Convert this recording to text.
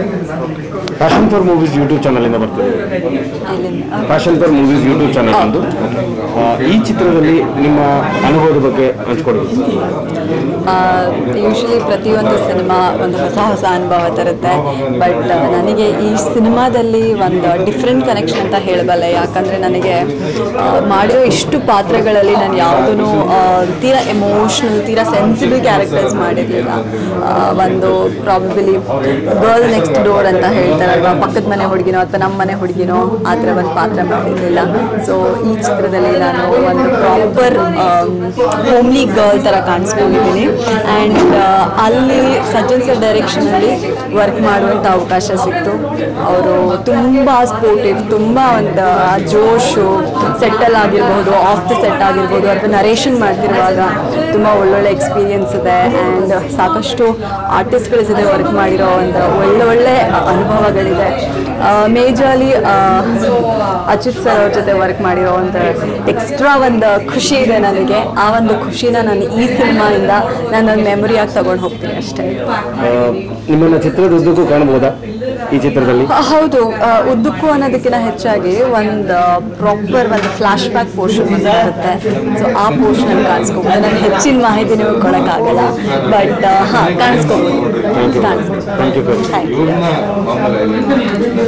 Passion for movies YouTube ಚಾನಲಿಂದ ಬರ್ತೀವಿ. Passion for movies YouTube channel ಒಂದು. ಈ ಚಿತ್ರದಲ್ಲಿ ನಿಮ್ಮ ಅನುಭವದ ಬಗ್ಗೆ ಹಂಚ್ಕೊಡಿ. ಯೂಶ್ವಲಿ ಪ್ರತಿಯೊಂದು ಸಿನಿಮಾ ಒಂದು ಹೊಸ ಅನುಭವ ತರುತ್ತೆ. ಬಟ್ ನನಗೆ ಈ ಸಿನಿಮಾದಲ್ಲಿ ಒಂದು ಡಿಫ್ರೆಂಟ್ ಕನೆಕ್ಷನ್ ಅಂತ ಹೇಳಬಲ್ಲೆ. ಯಾಕಂದರೆ ನನಗೆ ಮಾಡಿರೋ ಇಷ್ಟು ಪಾತ್ರಗಳಲ್ಲಿ ನಾನು ಯಾವುದೂ ತೀರಾ ಎಮೋಷ್ನಲ್, ತೀರಾ ಸೆನ್ಸಿಬಲ್ ಕ್ಯಾರೆಕ್ಟರ್ಸ್ ಮಾಡಿರಲಿಲ್ಲ. ಒಂದು ಪ್ರಾಬಬಲಿ ಗರ್ಲ್ ನೆಕ್ಸ್ಟ್ ಡೋರ್ ಅಂತ ಹೇಳ್ತಾರಲ್ವ, ಪಕ್ಕದ ಮನೆ ಹುಡುಗಿನೋ ಅಥವಾ ನಮ್ಮ ಮನೆ ಹುಡುಗಿನೋ ಆ ಥರ ಒಂದು ಪಾತ್ರ ಮಾಡಿರಲಿಲ್ಲ. ಸೊ ಈ ಚಿತ್ರದಲ್ಲಿ ನಾನು ಒಂದು ಪ್ರಾಪರ್ ಹೋಮ್ಲಿ ಗರ್ಲ್ ಥರ ಕಾಣಿಸ್ಕೊಂಡಿದ್ದೀನಿ. ಆ್ಯಂಡ್ ಅಲ್ಲಿ ಸಜ್ಜನ್ ಸರ್ ಡೈರೆಕ್ಷನಲ್ಲಿ ವರ್ಕ್ ಮಾಡುವಂಥ ಅವಕಾಶ ಸಿಕ್ತು. ಅವರು ತುಂಬ ಸ್ಪೋರ್ಟಿವ್, ತುಂಬ ಒಂದು ಜೋಶು, ಸೆಟ್ಟಲ್ ಆಗಿರ್ಬೋದು, ಆಫ್ ದ ಸೆಟ್ ಆಗಿರ್ಬೋದು, ಅಥವಾ ನರೇಷನ್ ಮಾಡ್ತಿರುವಾಗ ತುಂಬ ಒಳ್ಳೊಳ್ಳೆ ಎಕ್ಸ್ಪೀರಿಯನ್ಸ್ ಇದೆ. ಆ್ಯಂಡ್ ಸಾಕಷ್ಟು ಆರ್ಟಿಸ್ಟ್ಗಳ ಜೊತೆ ವರ್ಕ್ ಮಾಡಿರೋ ಒಂದು ಒಳ್ಳೊಳ್ಳೆ ಅನುಭವಗಳಿದೆ. ಮೇಜರ್ಲಿ ಅಚ್ಯುತ್ ಸರ್ ಅವ್ರ ಜೊತೆ ವರ್ಕ್ ಮಾಡಿರೋ ಒಂದು ಎಕ್ಸ್ಟ್ರಾ ಒಂದು ಖುಷಿ ಇದೆ ನನಗೆ. ಆ ಒಂದು ಖುಷಿನ ನಾನು ಈ ಸಿನಿಮಾಯಿಂದ ನಾನೊಂದು ಮೆಮೊರಿಯಾಗಿ ತಗೊಂಡು ಹೋಗ್ತೀನಿ ಅಷ್ಟೇ. ನಿಮ್ಮನ್ನ ಚಿತ್ರದ ಉದ್ದಕ್ಕೂ ಕಾಣಬಹುದಾ ಈ ಚಿತ್ರದಲ್ಲಿ? ಹೌದು, ಉದ್ದಕ್ಕೂ ಅನ್ನೋದಕ್ಕಿಂತ ಹೆಚ್ಚಾಗಿ ಒಂದು ಪ್ರಾಪರ್ ಒಂದು ಫ್ಲಾಶ್ ಬ್ಯಾಕ್ ಪೋರ್ಷನ್ ಇರುತ್ತೆ. ಸೊ ಆ ಪೋರ್ಷನ್ ಕಾಣಿಸ್ಕೋಬೋದು. ನಾನು ಹೆಚ್ಚಿನ ಮಾಹಿತಿ ನಿಮಗೆ ಕೊಡೋಕ್ಕಾಗಲ್ಲ, ಬಟ್ ಹಾಂ ಕಾಣಿಸ್ಕೋಬೋದು. Thank you.